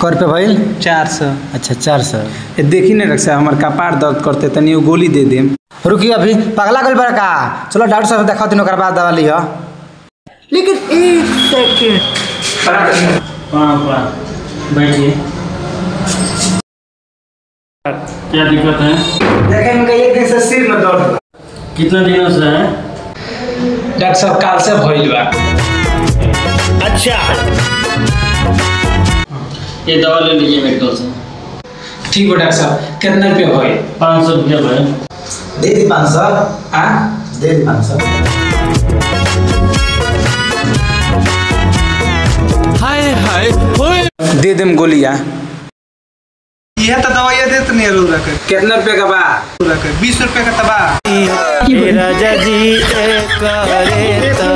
कै रुपये भइल? 400। अच्छा 400। देखी नहीं रक्षा हमारे कपार दर्द करते तनी गोली दे देम। रुकी अभी पगला गल बड़ा का। चलो डॉक्टर साहब देखा तीनों कर बाद दवा लिया। लेकिन 1 सेकंड। बैठिए। क्या दिक्कत है? देखें इनका एक दिन से सिर में दर्द। कितने दिनों से है? डॉक्टर साहब काल से भइल बा। अच्छा, ये दवा ले लीजिए मेडिकल से। ठीक है डॉक्टर साहब, कितना रुपया भइल? 500 रुपया भाई। दे दी 500। हाँ दे दी 500। दे देम गोलियां। यह तो दवाइयाँ देते नहीं रोज रखे। कितना रुपया का बा? 20 रुपये का तबाह। राजा जी